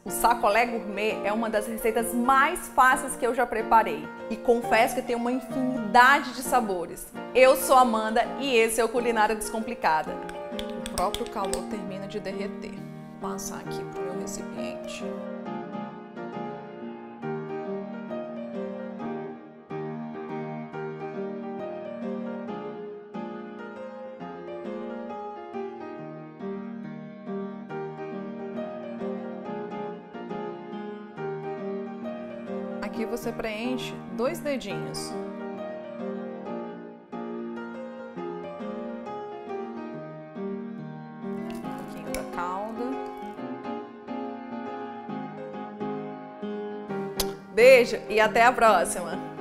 O sacolé gourmet é uma das receitas mais fáceis que eu já preparei e confesso que tem uma infinidade de sabores. Eu sou Amanda e esse é o Culinária Descomplicada. O próprio calor termina de derreter. Vou passar aqui para o meu recipiente. Aqui você preenche 2 dedinhos. Um pouquinho da calda. Beijo e até a próxima!